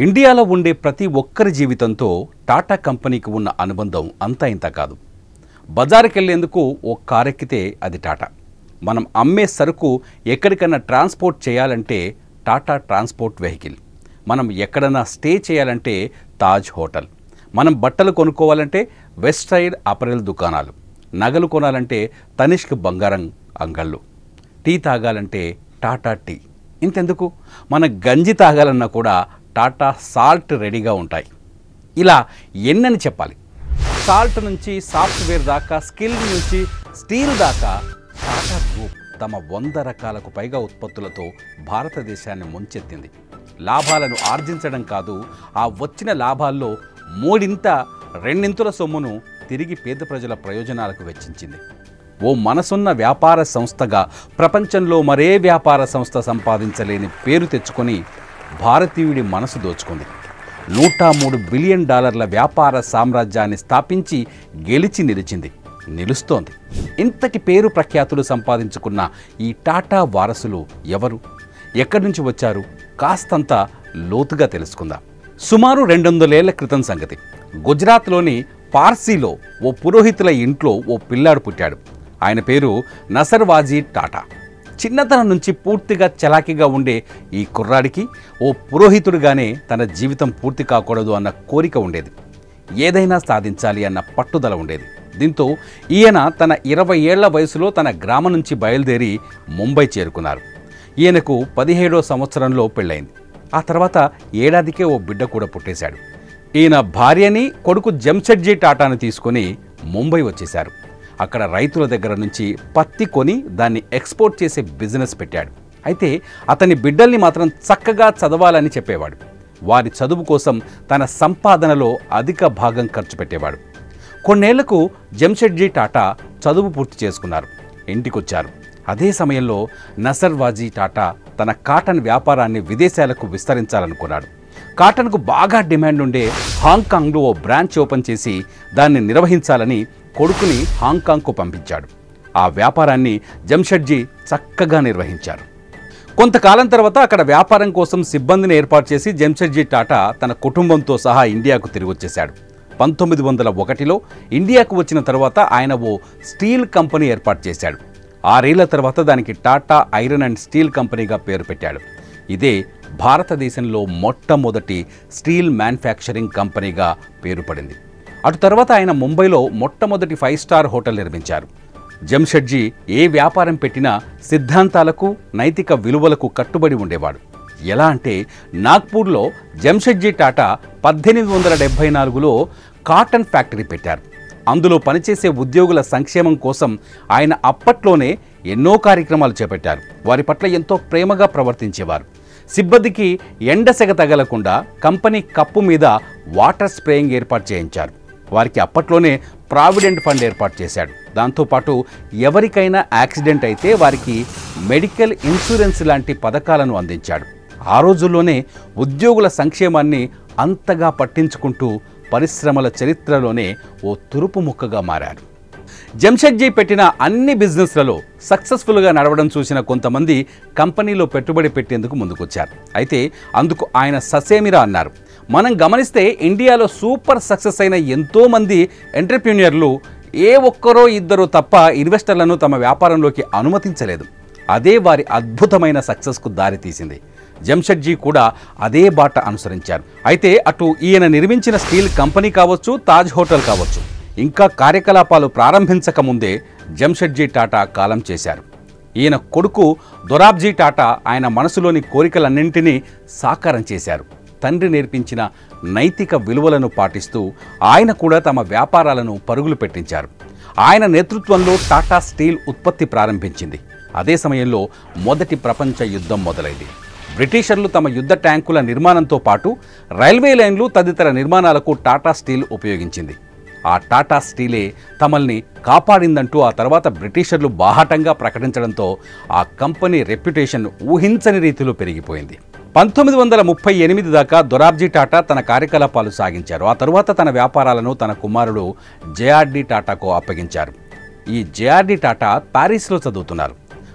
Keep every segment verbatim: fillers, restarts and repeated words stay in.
ఇండియాలో ఉండే ప్రతి ఒక్కరి జీవితంతో టాటా కంపెనీకి ఉన్న అనుబంధం అంతా ఇంత కాదు. బజారుకి వెళ్ళేందుకు ఓ కార్ ఎక్కితే అది టాటా. మనం అమ్మే సరుకు ఎక్కడికన్నా ట్రాన్స్పోర్ట్ చేయాలంటే టాటా ట్రాన్స్పోర్ట్ వెహికల్. మనం ఎక్కడన్నా స్టే చేయాలంటే తాజ్ హోటల్. మనం బట్టలు కొనుక్కోవాలంటే వెస్ట్ సైడ్ అపరెల్ దుకాణాలు. నగలు కొనాలంటే తనిష్క్ బంగారం అంగళ్ళు. టీ తాగాలంటే టాటా టీ. ఇంతెందుకు, మన గంజి తాగాలన్నా కూడా టాటా సాల్ట్ రెడీగా ఉంటాయి. ఇలా ఎన్నని చెప్పాలి. సాల్ట్ నుంచి సాఫ్ట్వేర్ దాకా, స్కిల్ నుంచి స్టీల్ దాకా టాటా గ్రూప్ తమ వంద రకాలకు పైగా ఉత్పత్తులతో భారతదేశాన్ని ముంచెత్తింది. లాభాలను ఆర్జించడం కాదు, ఆ వచ్చిన లాభాల్లో మూడింత రెండింతుల సొమ్మును తిరిగి పేద ప్రజల ప్రయోజనాలకు వెచ్చించింది. ఓ మనసున్న వ్యాపార సంస్థగా ప్రపంచంలో మరే వ్యాపార సంస్థ సంపాదించలేని పేరు తెచ్చుకొని భారతీయుడి మనసు దోచుకుంది. నూట మూడు బిలియన్ డాలర్ల వ్యాపార సామ్రాజ్యాన్ని స్థాపించి గెలిచి నిలిచింది, నిలుస్తోంది. ఇంతటి పేరు ప్రఖ్యాతులు సంపాదించుకున్న ఈ టాటా వారసులు ఎవరు, ఎక్కడి నుంచి వచ్చారు, కాస్తంత లోతుగా తెలుసుకుందాం. సుమారు రెండు వందలేళ్ల క్రితం సంగతి. గుజరాత్లోని పార్సీలో ఓ పురోహితుల ఇంట్లో ఓ పిల్లాడు పుట్టాడు. ఆయన పేరు నసర్వాజీ టాటా. చిన్నతనం నుంచి పూర్తిగా చలాకీగా ఉండే ఈ కుర్రాడికి ఓ పురోహితుడిగానే తన జీవితం పూర్తి కాకూడదు అన్న కోరిక ఉండేది. ఏదైనా సాధించాలి అన్న పట్టుదల ఉండేది. దీంతో ఈయన తన ఇరవై ఏళ్ల వయసులో తన గ్రామం నుంచి బయలుదేరి ముంబై చేరుకున్నారు. ఈయనకు పదిహేడో సంవత్సరంలో పెళ్ళైంది. ఆ తర్వాత ఏడాదికే ఓ బిడ్డ కూడా పుట్టేశాడు. ఈయన భార్యని, కొడుకు జంషెడ్జీ టాటాను తీసుకొని ముంబై వచ్చేశారు. అక్కడ రైతుల దగ్గర నుంచి పత్తి కొని దాన్ని ఎక్స్పోర్ట్ చేసే బిజినెస్ పెట్టాడు. అయితే అతని బిడ్డల్ని మాత్రం చక్కగా చదవాలని చెప్పేవాడు. వారి చదువు కోసం తన సంపాదనలో అధిక భాగం ఖర్చు పెట్టేవాడు. కొన్నేళ్లకు జంషెడ్జీ టాటా చదువు పూర్తి చేసుకున్నారు, ఇంటికొచ్చారు. అదే సమయంలో నసర్వాజీ టాటా తన కాటన్ వ్యాపారాన్ని విదేశాలకు విస్తరించాలనుకున్నాడు. కాటన్కు బాగా డిమాండ్ ఉండే హాంకాంగ్లో ఓ బ్రాంచ్ ఓపెన్ చేసి దాన్ని నిర్వహించాలని కొడుకుని హాంకాంగ్కు పంపించాడు. ఆ వ్యాపారాన్ని జంషెడ్జీ చక్కగా నిర్వహించారు. కొంతకాలం తర్వాత అక్కడ వ్యాపారం కోసం సిబ్బందిని ఏర్పాటు చేసి జంషెడ్జీ టాటా తన కుటుంబంతో సహా ఇండియాకు తిరిగి వచ్చేశాడు. పంతొమ్మిది వందల ఒకటిలో ఇండియాకు వచ్చిన తర్వాత ఆయన ఓ స్టీల్ కంపెనీ ఏర్పాటు చేశాడు. ఆరేళ్ల తర్వాత దానికి టాటా ఐరన్ అండ్ స్టీల్ కంపెనీగా పేరు పెట్టాడు. ఇదే భారతదేశంలో మొట్టమొదటి స్టీల్ మ్యానుఫ్యాక్చరింగ్ కంపెనీగా పేరు పడింది. అటు తర్వాత ఆయన ముంబైలో మొట్టమొదటి ఫైవ్ స్టార్ హోటల్ నిర్మించారు. జంషెడ్జీ ఏ వ్యాపారం పెట్టినా సిద్ధాంతాలకు, నైతిక విలువలకు కట్టుబడి ఉండేవాడు. ఎలా అంటే నాగ్పూర్లో జంషెడ్జీ టాటా పద్దెనిమిది వందల డెబ్భై నాలుగులో కాటన్ ఫ్యాక్టరీ పెట్టారు. అందులో పనిచేసే ఉద్యోగుల సంక్షేమం కోసం ఆయన అప్పట్లోనే ఎన్నో కార్యక్రమాలు చేపట్టారు. వారి పట్ల ఎంతో ప్రేమగా ప్రవర్తించేవారు. సిబ్బందికి ఎండసెగ తగలకుండా కంపెనీ కప్పు మీద వాటర్ స్ప్రేయింగ్ ఏర్పాటు చేయించారు. వారికి అప్పట్లోనే ప్రావిడెంట్ ఫండ్ ఏర్పాటు చేశాడు. దాంతోపాటు ఎవరికైనా యాక్సిడెంట్ అయితే వారికి మెడికల్ ఇన్సూరెన్స్ లాంటి పథకాలను అందించాడు. ఆ రోజుల్లోనే ఉద్యోగుల సంక్షేమాన్ని అంతగా పట్టించుకుంటూ పరిశ్రమల చరిత్రలోనే ఓ తురుపు ముక్కగా మారారు. జంషెడ్జీ పెట్టిన అన్ని బిజినెస్లలో సక్సెస్ఫుల్గా నడవడం చూసిన కొంతమంది కంపెనీలో పెట్టుబడి పెట్టేందుకు ముందుకొచ్చారు. అయితే అందుకు ఆయన ససేమిరా అన్నారు. మనం గమనిస్తే ఇండియాలో సూపర్ సక్సెస్ అయిన ఎంతోమంది ఎంటర్ప్రీనియర్లు ఏ ఒక్కరో ఇద్దరో తప్ప ఇన్వెస్టర్లను తమ వ్యాపారంలోకి అనుమతించలేదు. అదే వారి అద్భుతమైన సక్సెస్కు దారితీసింది. జంషెడ్జీ కూడా అదే బాట అనుసరించారు. అయితే అటు ఈయన నిర్మించిన స్టీల్ కంపెనీ కావచ్చు, తాజ్ హోటల్ కావచ్చు, ఇంకా కార్యకలాపాలు ప్రారంభించకముందే జంషెడ్జీ టాటా కాలం చేశారు. ఈయన కొడుకు దొరాబ్జీ టాటా ఆయన మనసులోని కోరికలన్నింటినీ సాకారం చేశారు. తండ్రి నేర్పించిన నైతిక విలువలను పాటిస్తూ ఆయన కూడా తమ వ్యాపారాలను పరుగులు పెట్టించారు. ఆయన నేతృత్వంలో టాటా స్టీల్ ఉత్పత్తి ప్రారంభించింది. అదే సమయంలో మొదటి ప్రపంచ యుద్ధం మొదలైంది. బ్రిటిషర్లు తమ యుద్ధ ట్యాంకుల నిర్మాణంతో పాటు రైల్వే లైన్లు తదితర నిర్మాణాలకు టాటా స్టీల్ ఉపయోగించింది. ఆ టాటా స్టీలే తమల్ని కాపాడిందంటూ ఆ తర్వాత బ్రిటిషర్లు బాహాటంగా ప్రకటించడంతో ఆ కంపెనీ రెప్యుటేషన్ ఊహించని రీతిలో పెరిగిపోయింది. పంతొమ్మిది వందల ముప్పై ఎనిమిది దాకా దొరాబ్జీ టాటా తన కార్యకలాపాలు సాగించారు. ఆ తరువాత తన వ్యాపారాలను తన కుమారుడు జేఆర్డీ టాటాకు అప్పగించారు. ఈ జేఆర్డీ టాటా ప్యారిస్లో చదువుతున్నారు.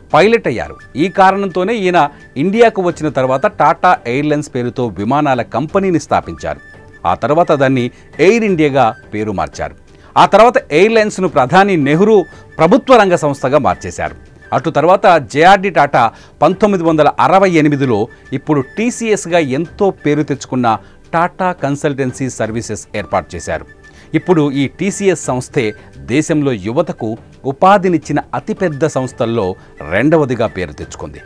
పైలట్ అయ్యారు. ఈ కారణంతోనే ఈయన ఇండియాకు వచ్చిన తర్వాత టాటా ఎయిర్లైన్స్ పేరుతో విమానాల కంపెనీని స్థాపించారు. ఆ తర్వాత దాన్ని ఎయిర్ ఇండియాగా పేరు మార్చారు. ఆ తర్వాత ఎయిర్లైన్స్ను ప్రధాని నెహ్రూ ప్రభుత్వ రంగ సంస్థగా మార్చేశారు. అటు తర్వాత జేఆర్డీ టాటా పంతొమ్మిది వందల అరవై ఎనిమిదిలో ఇప్పుడు టీసీఎస్గా ఎంతో పేరు తెచ్చుకున్న టాటా కన్సల్టెన్సీ సర్వీసెస్ ఏర్పాటు చేశారు. ఇప్పుడు ఈ టీసీఎస్ సంస్థే దేశంలో యువతకు ఉపాధినిచ్చిన అతిపెద్ద సంస్థల్లో రెండవదిగా పేరు తెచ్చుకుంది.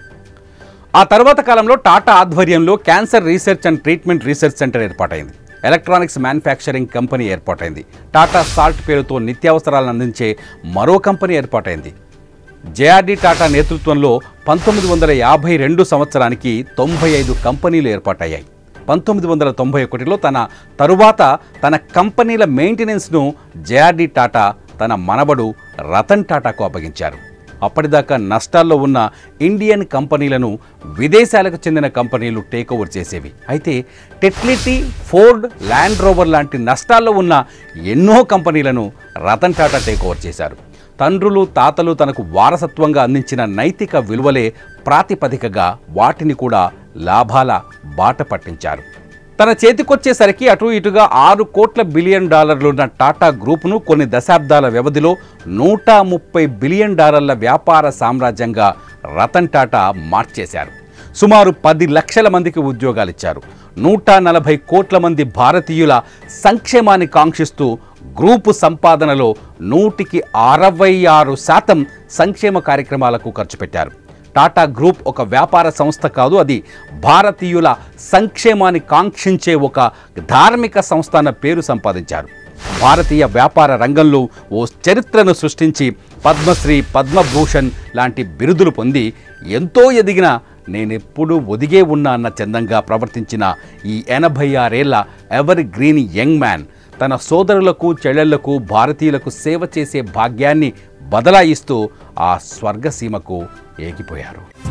ఆ తర్వాత కాలంలో టాటా ఆధ్వర్యంలో cancer research and treatment research centre ఏర్పాటైంది. ఎలక్ట్రానిక్స్ మ్యానుఫ్యాక్చరింగ్ కంపెనీ ఏర్పాటైంది. టాటా సాల్ట్ పేరుతో నిత్యావసరాలను అందించే మరో కంపెనీ ఏర్పాటైంది. జేఆర్డీ టాటా నేతృత్వంలో పంతొమ్మిది వందల యాభై రెండు సంవత్సరానికి తొంభై ఐదు కంపెనీలు ఏర్పాటయ్యాయి. పంతొమ్మిది వందల తొంభై ఒకటిలో తన తరువాత తన కంపెనీల మెయింటెనెన్స్ను జేఆర్డీ టాటా తన మనవడు రతన్ టాటాకు అప్పగించారు. అప్పటిదాకా నష్టాల్లో ఉన్న ఇండియన్ కంపెనీలను విదేశాలకు చెందిన కంపెనీలు టేక్ ఓవర్ చేసేవి. అయితే టెట్లిటీ, ఫోర్డ్, ల్యాండ్ రోవర్ లాంటి నష్టాల్లో ఉన్న ఎన్నో కంపెనీలను రతన్ టాటా టేక్ ఓవర్ చేశారు. తండ్రులు, తాతలు తనకు వారసత్వంగా అందించిన నైతిక విలువలే ప్రాతిపదికగా వాటిని కూడా లాభాల బాట పట్టించారు. తన చేతికొచ్చేసరికి అటు ఇటుగా ఆరు కోట్ల బిలియన్ డాలర్లున్న టాటా గ్రూపును కొన్ని దశాబ్దాల వ్యవధిలో నూట ముప్పై బిలియన్ డాలర్ల వ్యాపార సామ్రాజ్యంగా రతన్ టాటా మార్చేశారు. సుమారు పది లక్షల మందికి ఉద్యోగాలిచ్చారు. నూట నలభై కోట్ల మంది భారతీయుల సంక్షేమాన్ని కాంక్షిస్తూ గ్రూపు సంపాదనలో నూటికి అరవై ఆరు శాతం సంక్షేమ కార్యక్రమాలకు ఖర్చు పెట్టారు. టాటా గ్రూప్ ఒక వ్యాపార సంస్థ కాదు, అది భారతీయుల సంక్షేమాన్ని కాంక్షించే ఒక ధార్మిక సంస్థ అన్న పేరు సంపాదించారు. భారతీయ వ్యాపార రంగంలో ఓ చరిత్రను సృష్టించి పద్మశ్రీ, పద్మభూషణ్ లాంటి బిరుదులు పొంది ఎంతో ఎదిగిన నేనెప్పుడూ ఒదిగే ఉన్నా అన్న చందంగా ప్రవర్తించిన ఈ ఎనభై ఆరేళ్ల ఎవర్ గ్రీన్ యంగ్ మ్యాన్ తన సోదరులకు, చెల్లెళ్లకు, భారతీయులకు సేవ చేసే భాగ్యాన్ని బదలాయిస్తూ ఆ స్వర్గసీమకు ఏగిపోయారు.